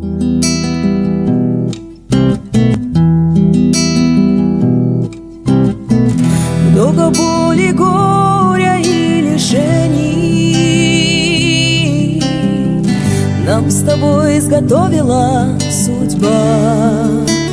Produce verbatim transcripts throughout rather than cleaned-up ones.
Много боли, горя и лишений нам с тобой изготовила судьба.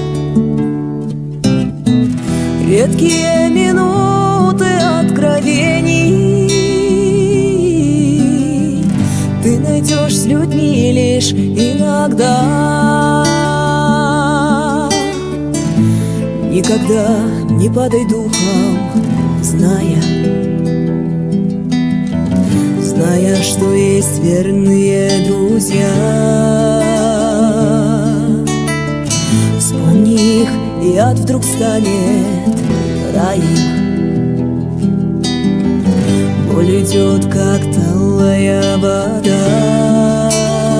Редкие минуты откровений ты найдешь с людьми лишь иногда. Никогда не падай духом, зная, зная, что есть верные друзья. Вспомни их, и ад вдруг станет раем. Боль идет, как талая вода.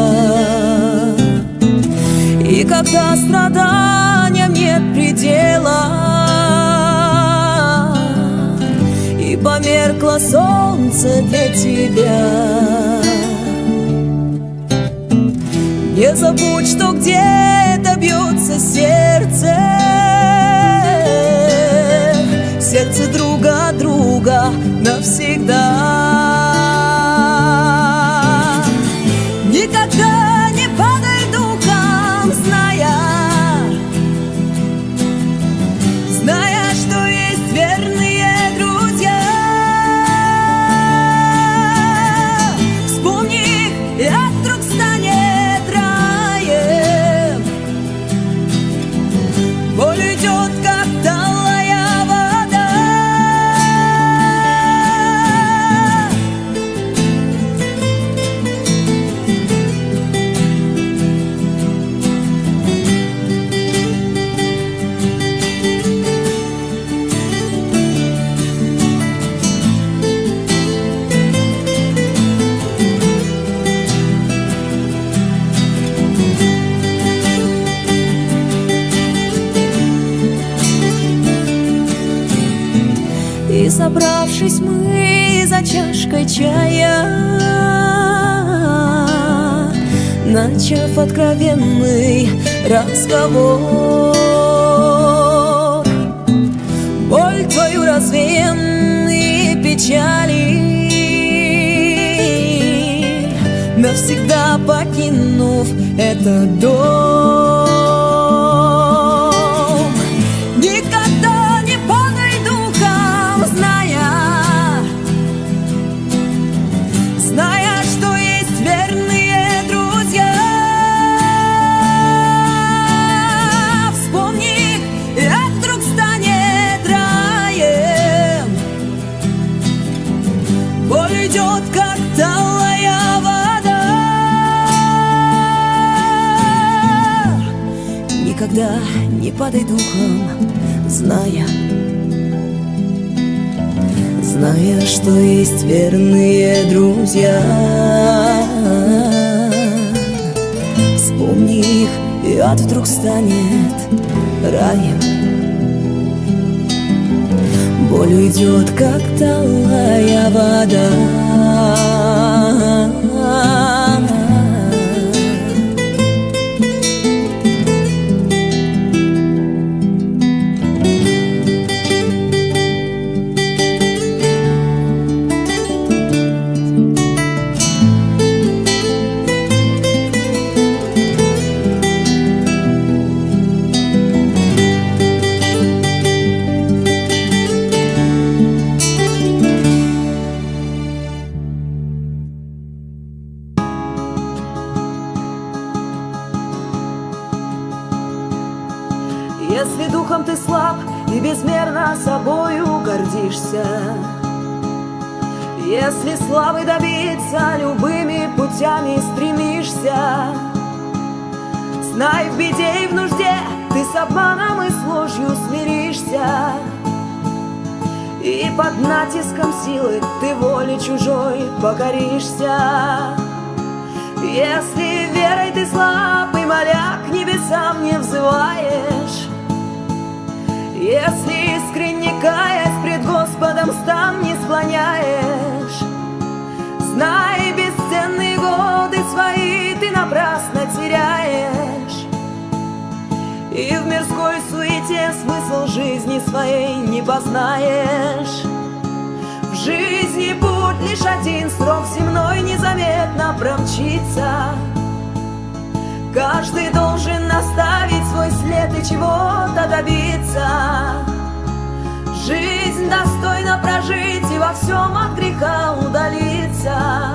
И когда страданиям нет предела, и померкло солнце для тебя, не забудь, что где-то бьется сердце, сердце друга друга навсегда. Никогда не падай духом, зная, зная, что есть верные друзья. Вспомни их, и ад вдруг станет раем. Боль идет, как талая вода. И собравшись мы за чашкой чая, начав откровенный разговор, боль твою развеян и печали, навсегда покинув этот дом. Никогда не падай духом, зная, зная, что есть верные друзья. Вспомни их, и ад вдруг станет раем. Боль идет, как талая вода. Никогда не падай духом, зная, зная, что есть верные друзья. Вспомни их, и ад вдруг станет раем. Боль уйдет, как талая вода. Если духом ты слаб и безмерно собою гордишься, если славы добиться любыми путями стремишься, знай, в беде и в нужде ты с обманом и с ложью смиришься, и под натиском силы ты воле чужой покоришься. Если верой ты слаб и моля к небесам не взываешь, если искренне каясь пред Господом стан не склоняешь, знай, бесценные годы свои ты напрасно теряешь. мирской суете смысл жизни своей не познаешь. В жизни путь лишь один, срок земной незаметно промчится. Каждый должен оставить свой след и чего-то добиться. Жизнь достойно прожить и во всем от греха удалиться.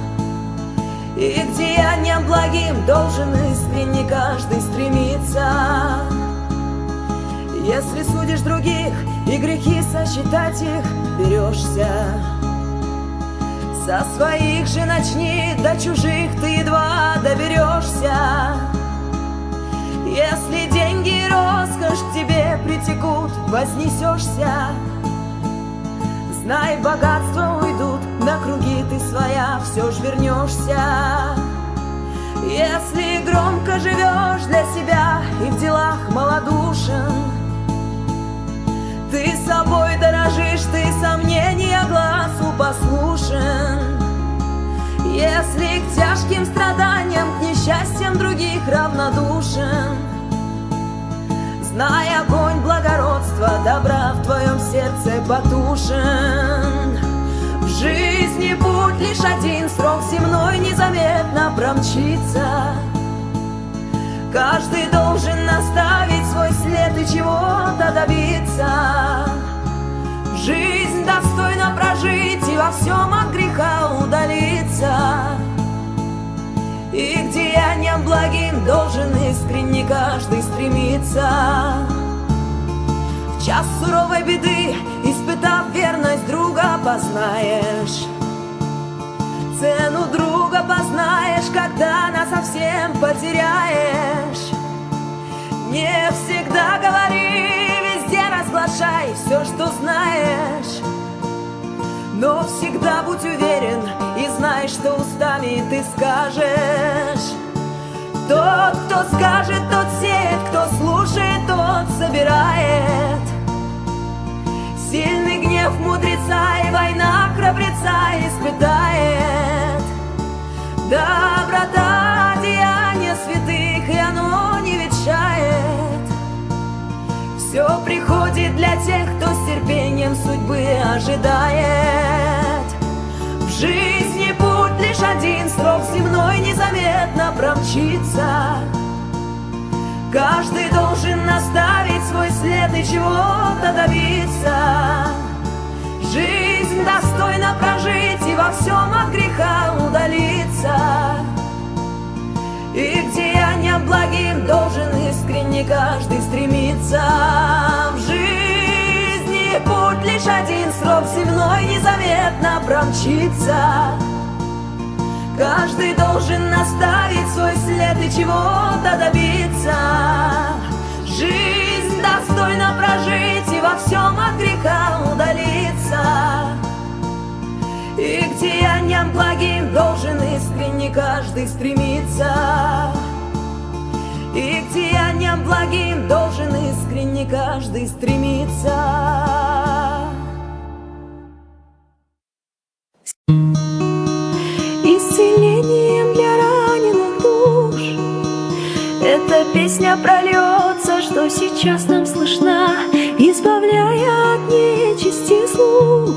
И к деяниям благим должен искренне каждый стремиться. Если судишь других и грехи сосчитать их берешься, со своих же начни, до чужих ты едва доберешься. Если деньги и роскошь к тебе притекут, вознесешься. Знай, богатства уйдут, на круги ты своя все ж вернешься. Если громко живешь для себя и в делах малодушен, ты собой дорожишь, ты сомнения глазу послушен. Если к тяжким страданиям, к несчастьям других равнодушен, знай, огонь благородства, добра в твоем сердце потушен. В жизни путь лишь один, срок земной незаметно промчится. Каждый должен оставить свой след и чего-то добиться. Жизнь достойно прожить и во всем от греха удалиться. И к деяниям благим должен искренне каждый стремиться. В час суровой беды, испытав верность друга, познаешь. Цену друга познаешь, когда насовсем потеряешь. Не всегда говори, везде разглашай все, что знаешь. Но всегда будь уверен и знай, что устами ты скажешь. Тот, кто скажет, тот сеет, кто слушает, тот собирает. Сильный гнев мудреца и война храбреца испытает. Доброта деяния святых, и оно не ветшает. Все приходит для тех, кто с терпением судьбы ожидает. В жизни путь лишь один, срок земной незаметно промчится. Каждый должен оставить свой след и чего-то добиться. Жизнь достойно прожить и во всем от греха удалиться. И к деяниям благим должен искренне каждый стремиться. В жизни путь лишь один, срок земной незаметно промчится. Каждый должен оставить свой след и чего-то добиться. Жизнь достойно прожить и во всем от греха удалиться. И к деяниям благим должен искренне каждый стремиться. И к деяниям благим должен искренне каждый стремиться. Исцелением для раненых душ эта песня прольется, что сейчас нам слышна, избавляя от нечисти слуг,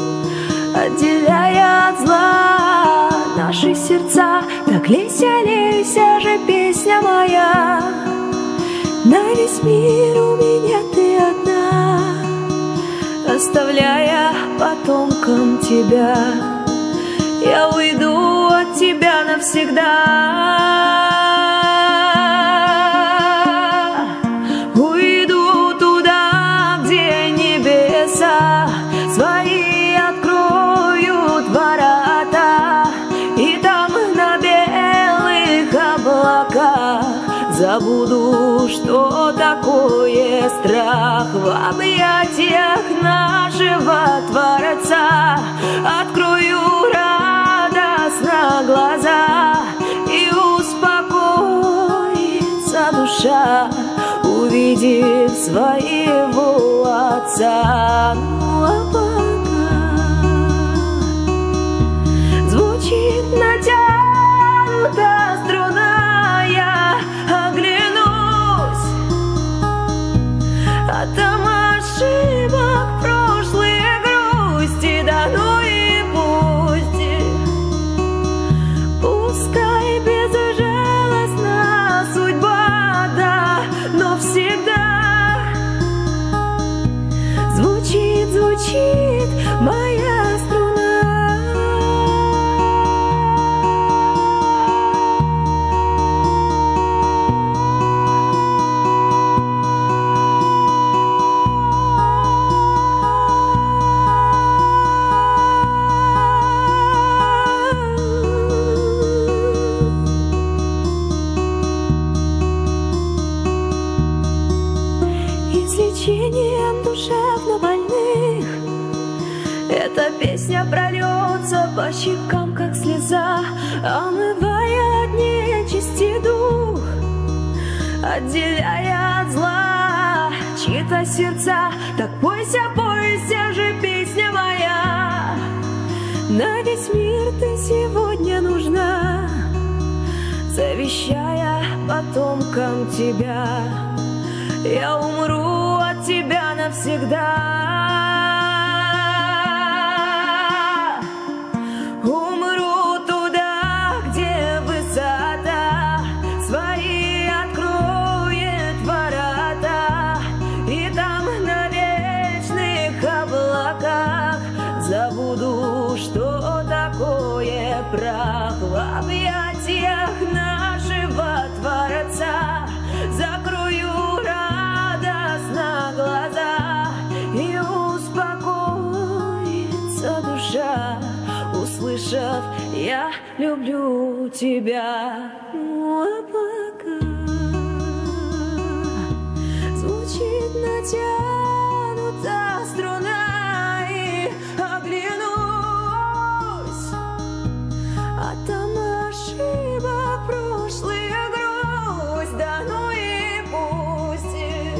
отделяя от зла наши сердца. Так лейся, лейся же, песня моя, на весь мир у меня ты одна, оставляя потомкам тебя. Я уйду от тебя навсегда. Уйду туда, где небеса свои откроют ворота, и там на белых облаках забуду, что такое страх. В объятиях нашего Творца открою радостно глаза, и успокоится душа, увидев своего Отца. Ну а пока звучит натянута струна, я оглянусь Пускай безжалостна судьба, да, но всегда звучит, звучит моя струна. Излечением душевно больных эта песня прольется по щекам, как слеза, омывая от нечисти дух, отделяя от зла чьи-то сердца. Так пойся, пойся же, песня моя, на весь мир ты сегодня нужна, завещая потомкам тебя. Я умру от тебя навсегда. Умру туда, где высота свои откроет ворота, и там на вечных облаках забуду, что такое прах. В объятиях нашего Творца закрою глаза, и успокоится душа, услышав: я люблю тебя. Ну а пока звучит натянута струна, и оглянусь, а там ошибок прошлый грусть. Да ну и пусть.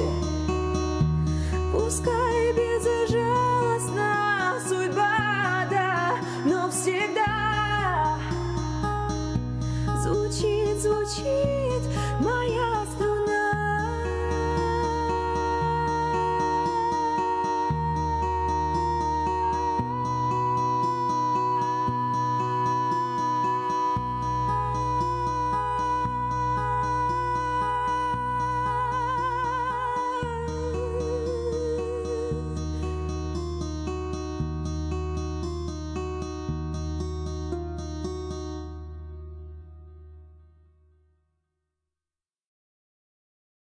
Пускай безжалостна судьба, да, но всегда звучит, звучит моя струна.